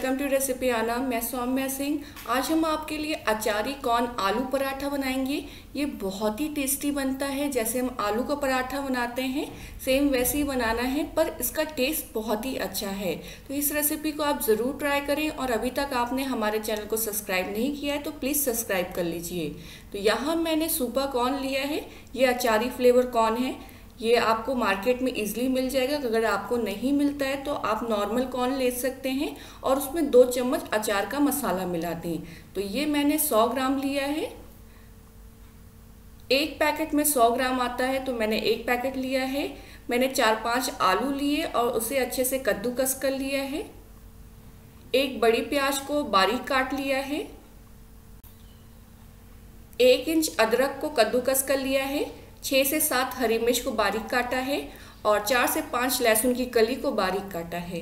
Welcome to recipe आना। मैं सौम्या सिंह। आज हम आपके लिए अचारी कॉर्न आलू पराठा बनाएंगे। ये बहुत ही टेस्टी बनता है। जैसे हम आलू का पराठा बनाते हैं सेम वैसे ही बनाना है, पर इसका टेस्ट बहुत ही अच्छा है। तो इस रेसिपी को आप ज़रूर ट्राई करें और अभी तक आपने हमारे चैनल को सब्सक्राइब नहीं किया है तो प्लीज़ सब्सक्राइब कर लीजिए। तो यहाँ मैंने सूपा कॉर्न लिया है। ये अचारी फ्लेवर कॉर्न है। ये आपको मार्केट में इजीली मिल जाएगा। अगर आपको नहीं मिलता है तो आप नॉर्मल कॉर्न ले सकते हैं और उसमें 2 चम्मच अचार का मसाला मिला दें। तो ये मैंने 100 ग्राम लिया है। एक पैकेट में 100 ग्राम आता है तो मैंने एक पैकेट लिया है। मैंने 4-5 आलू लिए और उसे अच्छे से कद्दूकस कर लिया है। एक बड़ी प्याज को बारीक काट लिया है। 1 इंच अदरक को कद्दूकस कर लिया है। 6 से 7 हरी मिर्च को बारीक काटा है और 4 से 5 लहसुन की कली को बारीक काटा है।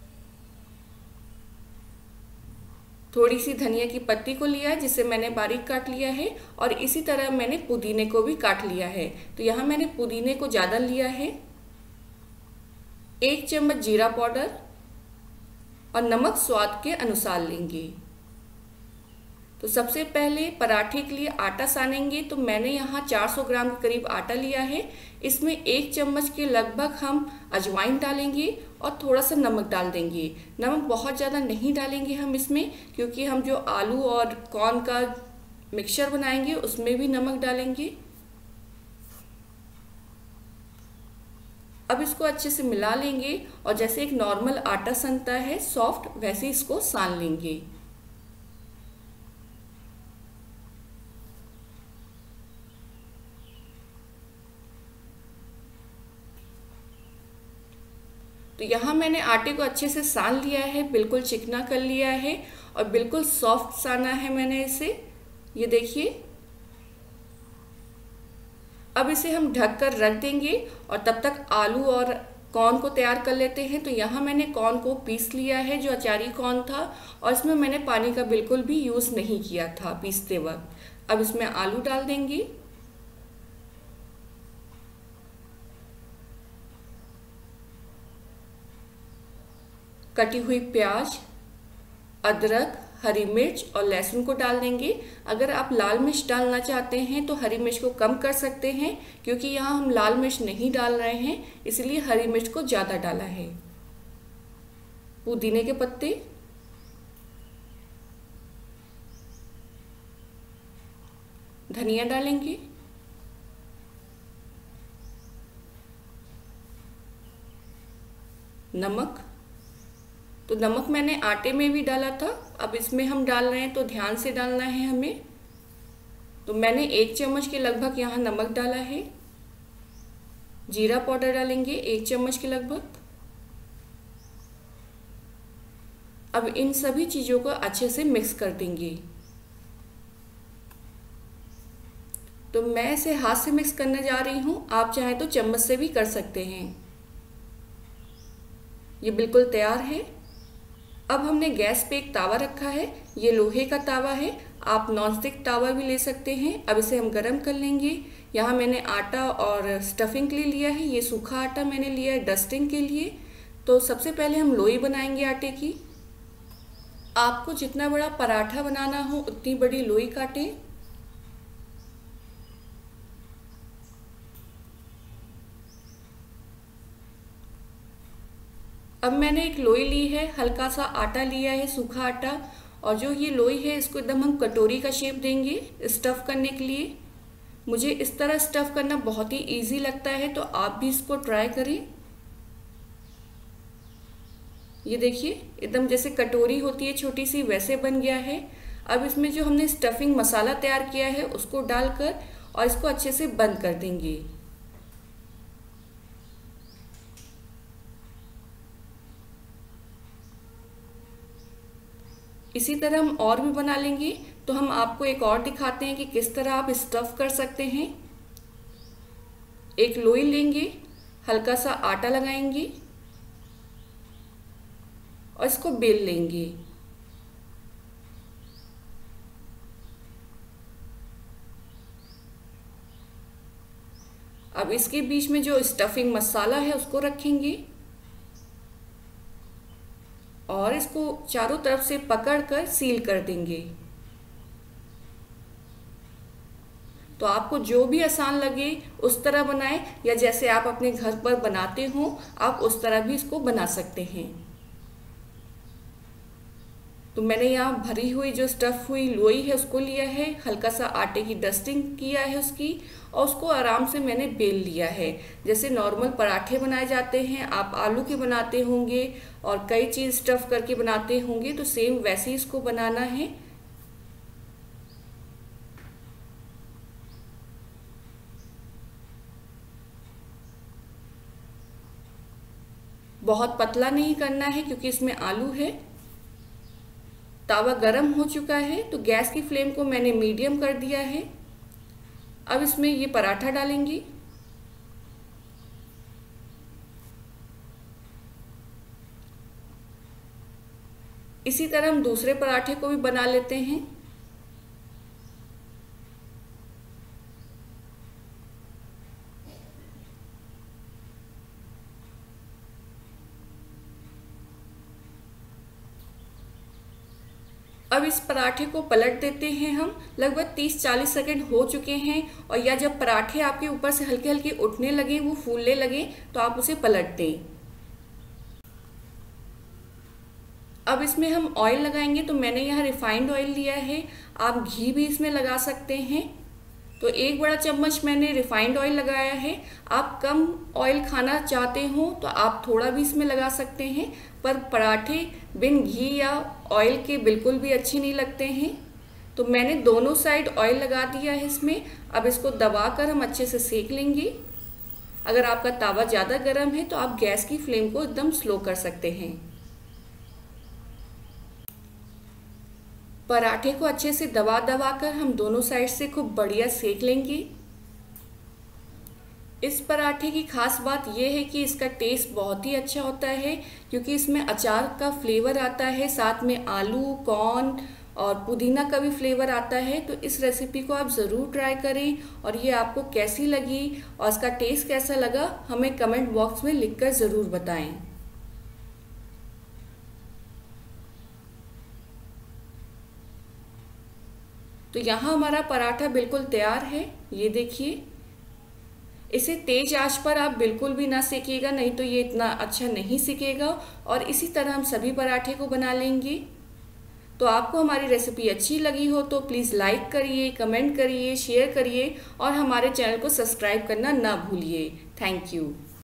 थोड़ी सी धनिया की पत्ती को लिया है जिसे मैंने बारीक काट लिया है और इसी तरह मैंने पुदीने को भी काट लिया है। तो यहाँ मैंने पुदीने को ज़्यादा लिया है। 1 चम्मच जीरा पाउडर और नमक स्वाद के अनुसार लेंगे। तो सबसे पहले पराठे के लिए आटा सानेंगे। तो मैंने यहाँ 400 ग्राम के करीब आटा लिया है। इसमें 1 चम्मच के लगभग हम अजवाइन डालेंगे और थोड़ा सा नमक डाल देंगे। नमक बहुत ज़्यादा नहीं डालेंगे हम इसमें, क्योंकि हम जो आलू और कॉर्न का मिक्सचर बनाएंगे उसमें भी नमक डालेंगे। अब इसको अच्छे से मिला लेंगे और जैसे एक नॉर्मल आटा सनता है सॉफ्ट, वैसे इसको सान लेंगे। तो यहाँ मैंने आटे को अच्छे से सान लिया है, बिल्कुल चिकना कर लिया है और बिल्कुल सॉफ्ट साना है मैंने इसे। ये देखिए। अब इसे हम ढक कर रख देंगे और तब तक आलू और कॉर्न को तैयार कर लेते हैं। तो यहाँ मैंने कॉर्न को पीस लिया है जो अचारी कॉर्न था, और इसमें मैंने पानी का बिल्कुल भी यूज़ नहीं किया था पीसते वक्त। अब इसमें आलू डाल देंगे। कटी हुई प्याज, अदरक, हरी मिर्च और लहसुन को डाल देंगे। अगर आप लाल मिर्च डालना चाहते हैं तो हरी मिर्च को कम कर सकते हैं, क्योंकि यहाँ हम लाल मिर्च नहीं डाल रहे हैं, इसलिए हरी मिर्च को ज़्यादा डाला है। पुदीने के पत्ते, धनिया डालेंगे, नमक। तो नमक मैंने आटे में भी डाला था, अब इसमें हम डाल रहे हैं तो ध्यान से डालना है हमें। तो मैंने 1 चम्मच के लगभग यहाँ नमक डाला है। जीरा पाउडर डालेंगे 1 चम्मच के लगभग। अब इन सभी चीज़ों को अच्छे से मिक्स कर देंगे। तो मैं इसे हाथ से मिक्स करने जा रही हूँ, आप चाहें तो चम्मच से भी कर सकते हैं। ये बिल्कुल तैयार है। अब हमने गैस पे एक तावा रखा है। ये लोहे का तावा है, आप नॉनस्टिक तावा भी ले सकते हैं। अब इसे हम गरम कर लेंगे। यहाँ मैंने आटा और स्टफिंग के लिए लिया है। ये सूखा आटा मैंने लिया है डस्टिंग के लिए। तो सबसे पहले हम लोई बनाएंगे आटे की। आपको जितना बड़ा पराठा बनाना हो उतनी बड़ी लोई काटें। अब मैंने एक लोई ली है, हल्का सा आटा लिया है, सूखा आटा, और जो ये लोई है इसको एकदम हम कटोरी का शेप देंगे स्टफ़ करने के लिए। मुझे इस तरह स्टफ़ करना बहुत ही इजी लगता है, तो आप भी इसको ट्राई करें। ये देखिए, एकदम जैसे कटोरी होती है छोटी सी, वैसे बन गया है। अब इसमें जो हमने स्टफिंग मसाला तैयार किया है उसको डालकर और इसको अच्छे से बंद कर देंगे। इसी तरह हम और भी बना लेंगे। तो हम आपको एक और दिखाते हैं कि किस तरह आप स्टफ़ कर सकते हैं। एक लोई लेंगे, हल्का सा आटा लगाएंगे और इसको बेल लेंगे। अब इसके बीच में जो स्टफिंग मसाला है उसको रखेंगे और इसको चारों तरफ से पकड़कर सील कर देंगे। तो आपको जो भी आसान लगे उस तरह बनाएं, या जैसे आप अपने घर पर बनाते हो आप उस तरह भी इसको बना सकते हैं। तो मैंने यहाँ भरी हुई जो स्टफ़ हुई लोई है उसको लिया है, हल्का सा आटे की डस्टिंग किया है उसकी, और उसको आराम से मैंने बेल लिया है। जैसे नॉर्मल पराठे बनाए जाते हैं, आप आलू के बनाते होंगे और कई चीज़ स्टफ़ करके बनाते होंगे, तो सेम वैसे ही इसको बनाना है। बहुत पतला नहीं करना है क्योंकि इसमें आलू है। तावा गरम हो चुका है तो गैस की फ्लेम को मैंने मीडियम कर दिया है। अब इसमें ये पराठा डालेंगी। इसी तरह हम दूसरे पराठे को भी बना लेते हैं। अब इस पराठे को पलट देते हैं हम। लगभग 30-40 सेकंड हो चुके हैं, और या जब पराठे आपके ऊपर से हल्के हल्के उठने लगे, वो फूलने लगे, तो आप उसे पलट दें। अब इसमें हम ऑयल लगाएंगे। तो मैंने यहाँ रिफाइंड ऑयल लिया है, आप घी भी इसमें लगा सकते हैं। तो 1 बड़ा चम्मच मैंने रिफाइंड ऑयल लगाया है। आप कम ऑयल खाना चाहते हो तो आप थोड़ा भी इसमें लगा सकते हैं, पर पराठे बिन घी या ऑयल के बिल्कुल भी अच्छे नहीं लगते हैं। तो मैंने दोनों साइड ऑयल लगा दिया है इसमें। अब इसको दबाकर हम अच्छे से सेक लेंगे। अगर आपका तावा ज़्यादा गर्म है तो आप गैस की फ्लेम को एकदम स्लो कर सकते हैं। पराठे को अच्छे से दबा दबा कर हम दोनों साइड से खूब बढ़िया सेक लेंगे। इस पराठे की खास बात यह है कि इसका टेस्ट बहुत ही अच्छा होता है, क्योंकि इसमें अचार का फ्लेवर आता है, साथ में आलू, कॉर्न और पुदीना का भी फ्लेवर आता है। तो इस रेसिपी को आप ज़रूर ट्राई करें, और ये आपको कैसी लगी और इसका टेस्ट कैसा लगा हमें कमेंट बॉक्स में लिखकर ज़रूर बताएं। तो यहाँ हमारा पराठा बिल्कुल तैयार है। ये देखिए, इसे तेज आंच पर आप बिल्कुल भी ना सेकिएगा, नहीं तो ये इतना अच्छा नहीं सिकेगा। और इसी तरह हम सभी पराठे को बना लेंगे। तो आपको हमारी रेसिपी अच्छी लगी हो तो प्लीज़ लाइक करिए, कमेंट करिए, शेयर करिए, और हमारे चैनल को सब्सक्राइब करना ना भूलिए। Thank you.